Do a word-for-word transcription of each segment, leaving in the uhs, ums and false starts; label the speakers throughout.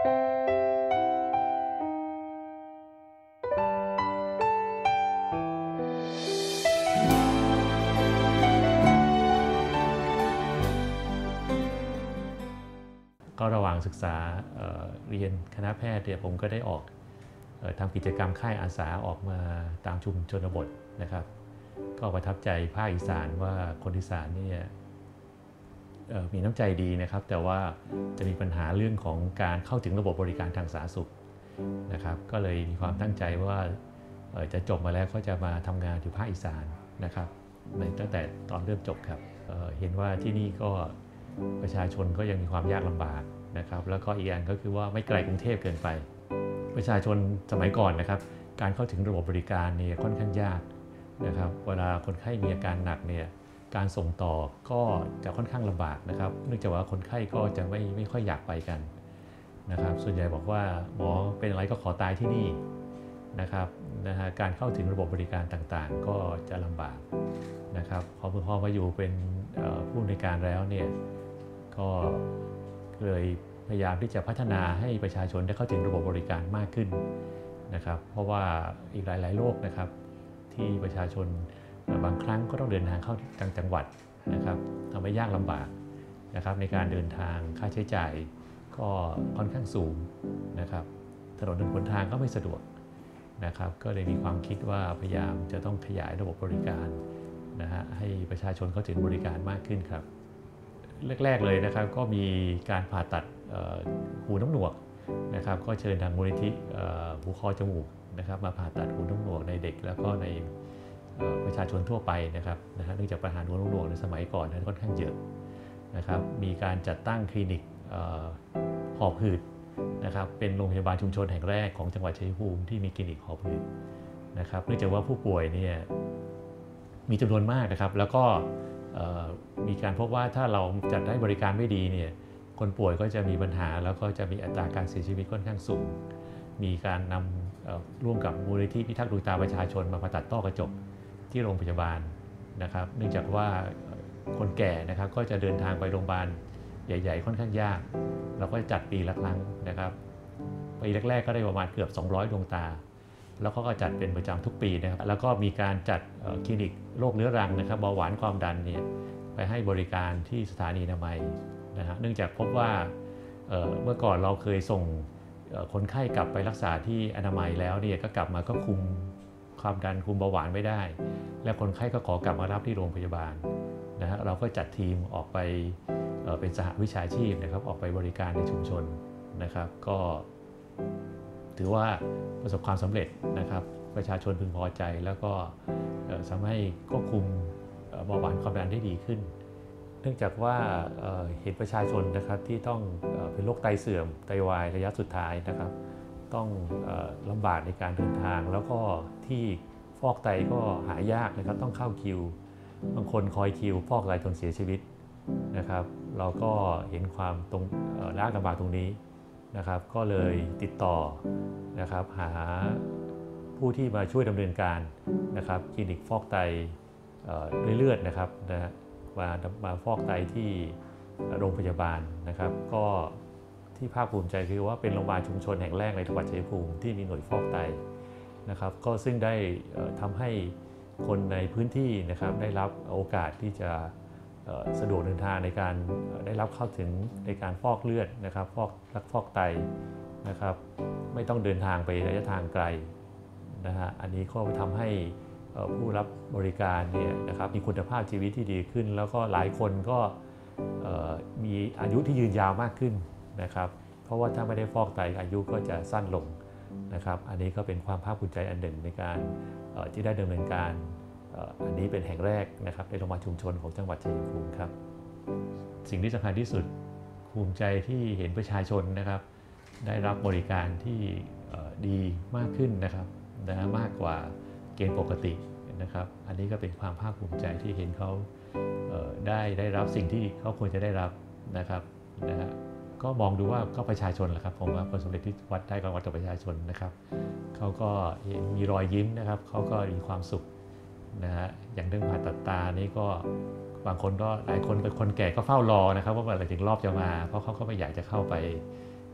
Speaker 1: ก็ระหว่างศึกษา เอ่อ เรียนคณะแพทย์เนี่ยผมก็ได้ออกเอ่อทำกิจกรรมค่ายอาสาออกมาตามชุมชนบทนะครับก็ประทับใจภาคอีสานว่าคนอีสานเนี่ยเอ่อมีน้ำใจดีนะครับแต่ว่าจะมีปัญหาเรื่องของการเข้าถึงระบบบริการทางสาธารณสุขนะครับก็เลยมีความตั้งใจว่าเอ่อจะจบมาแล้วก็จะมาทำงานอยู่ภาคอีสานนะครับในตั้งแต่ตอนเริ่มจบครับเอ่อเห็นว่าที่นี่ก็ประชาชนก็ยังมีความยากลำบากนะครับแล้วก็อีกอย่างก็คือว่าไม่ไกลกรุงเทพเกินไปประชาชนสมัยก่อนนะครับการเข้าถึงระบบบริการเนี่ยค่อนข้างยากนะครับเวลาคนไข้มีอาการหนักเนี่ยการส่งต่อก็จะค่อนข้างลำบากนะครับเนื่องจากว่าคนไข้ก็จะไม่ไม่ค่อยอยากไปกันนะครับส่วนใหญ่บอกว่าหมอเป็นอะไรก็ขอตายที่นี่นะครับนะฮะการเข้าถึงระบบบริการต่างๆก็จะลำบากนะครับพอพอมาอยู่เป็นผู้อำนวยการแล้วเนี่ยก็เลยพยายามที่จะพัฒนาให้ประชาชนได้เข้าถึงระบบบริการมากขึ้นนะครับเพราะว่าอีกหลายๆโรคนะครับที่ประชาชนบางครั้งก็ต้องเดินทางเข้าต่างจังหวัดนะครับทำให้ยากลำบากนะครับในการเดินทางค่าใช้จ่ายก็ค่อนข้างสูงนะครับถนนหนทางก็ไม่สะดวกนะครับก็เลยมีความคิดว่าพยายามจะต้องขยายระบบบริการนะฮะให้ประชาชนเข้าถึงบริการมากขึ้นครับแรกๆเลยนะครับก็มีการผ่าตัดหูน้ำหนวกนะครับก็เชิญทางมูลนิธิหูคอจมูกนะครับมาผ่าตัดหูน้ำหนวกในเด็กแล้วก็ในประชาชนทั่วไปนะครับนะฮะเนื่องจากปัญหาหูน้ำหนวกในสมัยก่อนนั้นค่อนข้างเยอะนะครับมีการจัดตั้งคลินิกหอบหืดนะครับเป็นโรงพยาบาลชุมชนแห่งแรกของจังหวัดชัยภูมิที่มีคลินิกหอบหืดนะครับเนื่องจากว่าผู้ป่วยเนี่ยมีจำนวนมากนะครับแล้วก็มีการพบว่าถ้าเราจัดให้บริการไม่ดีเนี่ยคนป่วยก็จะมีปัญหาแล้วก็จะมีอัตราการเสียชีวิตค่อนข้างสูงมีการนำร่วมกับมูลนิธิพิทักษ์ดวงตาประชาชนมาผ่าตัดต้อกระจกที่โรงพยาบาลนะครับเนื่องจากว่าคนแก่นะครับก็จะเดินทางไปโรงพยาบาลใหญ่ๆค่อนข้างยากเราก็จะจัดปีละครั้งนะครับปีแรกๆก็ได้ประมาณเกือบสองร้อยดวงตาแล้วเขาก็จัดเป็นประจำทุกปีนะครับแล้วก็มีการจัดคลินิกโรคเรื้อรังนะครับเบาหวานความดันเนี่ยไปให้บริการที่สถานีอนามัยนะฮะเนื่องจากพบว่า เ, เมื่อก่อนเราเคยส่งคนไข้กลับไปรักษาที่อนามัยแล้วเนี่ยก็กลับมาก็คุมความดันคุมเบาหวานไม่ได้และคนไข้ก็ขอกลับมารับที่โรงพยาบาลนะฮะเราก็จัดทีมออกไปเป็นสหวิชาชีพนะครับออกไปบริการในชุมชนนะครับก็ถือว่าประสบความสำเร็จนะครับประชาชนพึงพอใจแล้วก็ทำให้ควบคุมเบาหวานความดันได้ดีขึ้นเนื่องจากว่าเห็นประชาชนนะครับที่ต้องเป็นโรคไตเสื่อมไตวายระยะสุดท้ายนะครับต้องลำบากในการเดินทางแล้วก็ที่ฟอกไตก็หายากนะครับต้องเข้าคิวบางคนคอยคิวฟอกไตจนเสียชีวิตนะครับเราก็เห็นความตรงยากลำบากตรงนี้นะครับก็เลยติดต่อนะครับหาผู้ที่มาช่วยดำเนินการนะครับคลินิกฟอกไตด้วยเลือดนะครับนะมามาฟอกไตที่โรงพยาบาลนะครับก็ที่ภาคภูมิใจคือว่าเป็นโรงพยาบาลชุมชนแห่งแรกในจังหวัดชัยภูมิที่มีหน่วยฟอกไตนะครับก็ซึ่งได้ทำให้คนในพื้นที่นะครับได้รับโอกาสที่จะสะดวกเดินทางในการได้รับเข้าถึงในการฟอกเลือดนะครับฟอกรักฟอกไตนะครับไม่ต้องเดินทางไประยะทางไกลนะฮะอันนี้ก็ทำให้ผู้รับบริการเนี่ยนะครับมีคุณภาพชีวิตที่ดีขึ้นแล้วก็หลายคนก็มีอายุที่ยืนยาวมากขึ้นนะครับเพราะว่าถ้าไม่ได้ฟอกไตอายุก็จะสั้นลงนะครับอันนี้ก็เป็นความภาคภูมิใจอันหนึ่งในการที่ได้ดำเนินการอันนี้เป็นแห่งแรกนะครับในโรงพยาบาลชุมชนของจังหวัดชัยภูมิครับสิ่งที่สำคัญที่สุดภูมิใจที่เห็นประชาชนนะครับได้รับบริการที่ดีมากขึ้นนะครับนะมากกว่าเกณฑ์ปกตินะครับอันนี้ก็เป็นความภาคภูมิใจที่เห็นเขาได้ได้รับสิ่งที่เขาควรจะได้รับนะครับนะฮะก็มองดูว่าก็ประชาชนแหละครับผมว่าผลสำเร็จที่วัดได้ก็วัดจากประชาชนนะครับเขาก็มีรอยยิ้มนะครับเขาก็มีความสุขนะฮะอย่างเรื่องผ่าตัดตานี่ก็บางคนก็หลายคนเป็นคนแก่ก็เฝ้ารอนะครับว่าเมื่อไหร่ถึงรอบจะมาเพราะเขาก็ไม่อยากจะเข้าไป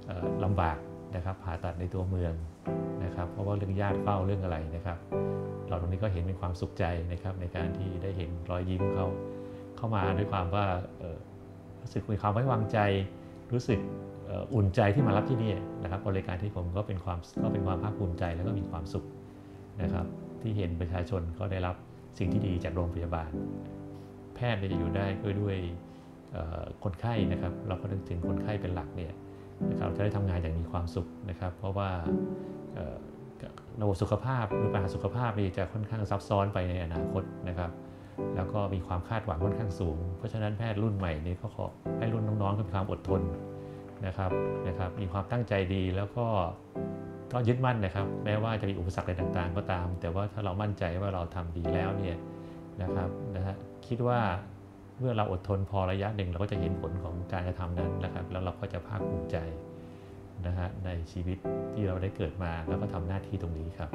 Speaker 1: ลำบากนะครับผ่าตัดในตัวเมืองนะครับเพราะว่าเรื่องญาติเฝ้าเรื่องอะไรนะครับเราตรงนี้ก็เห็นเป็นความสุขใจนะครับในการที่ได้เห็นรอยยิ้มเขาเข้ามาด้วยความว่ารู้สึกมีความไว้วางใจรู้สึกอุ่นใจที่มารับที่นี่นะครับบริการที่ผมก็เป็นความก็เป็นความภาคภูมิใจแล้วก็มีความสุขนะครับที่เห็นประชาชนก็ได้รับสิ่งที่ดีจากโรงพยาบาลแพทย์จะอยู่ได้ด้วยด้วยคนไข้นะครับเราก็นึกถึงคนไข้เป็นหลักเนี่ยนะครับจะได้ทำงานอย่างมีความสุขนะครับเพราะว่าระบบสุขภาพหรือปัญหาสุขภาพนี่จะค่อนข้างซับซ้อนไปในอนาคตนะครับแล้วก็มีความคาดหวังค่อนข้างสูงเพราะฉะนั้นแพทย์รุ่นใหม่นี่ก็ขอให้รุ่นน้องๆมีความอดทนนะครับนะครับมีความตั้งใจดีแล้วก็ก็ยึดมั่นนะครับแม้ว่าจะมีอุปสรรคอะไรต่างๆก็ตามแต่ว่าถ้าเรามั่นใจว่าเราทำดีแล้วเนี่ยนะครับนะฮะคิดว่าเมื่อเราอดทนพอระยะหนึ่งเราก็จะเห็นผลของการกระทำนั้นนะครับแล้วเราก็จะภาคภูมิใจนะฮะในชีวิตที่เราได้เกิดมาแล้วก็ทำหน้าที่ตรงนี้ครับ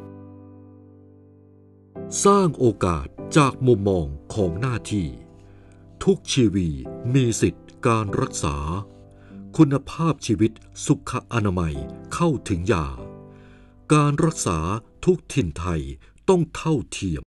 Speaker 2: สร้างโอกาสจากมุมมองของหน้าที่ทุกชีวิตมีสิทธิ์การรักษาคุณภาพชีวิตสุขอนามัยเข้าถึงยาการรักษาทุกถิ่นไทยต้องเท่าเทียม